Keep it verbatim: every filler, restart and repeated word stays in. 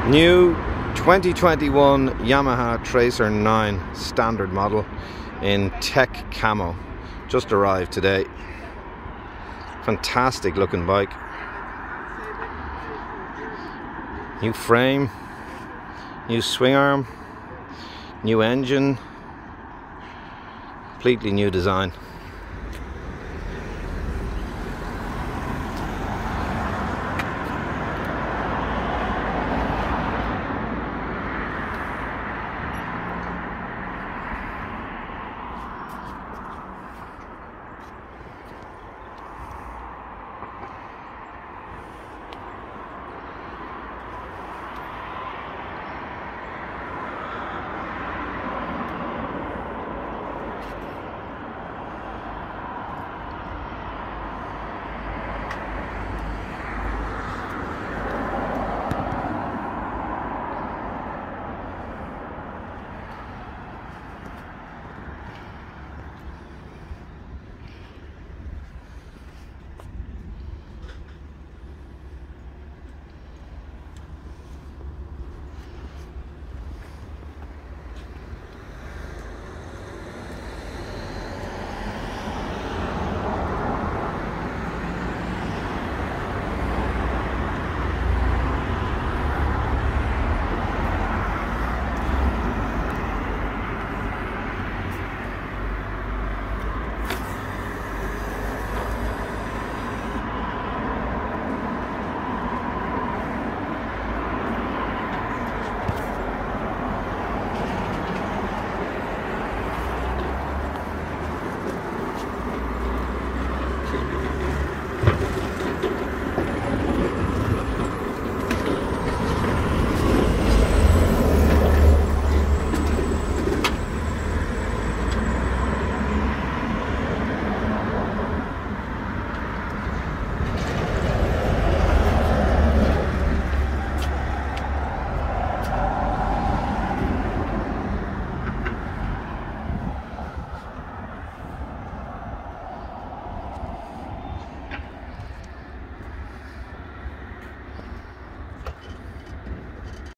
New twenty twenty-one Yamaha Tracer nine standard model in tech camo. Just arrived today. Fantastic looking bike. New frame, new swing arm, new engine, completely new design.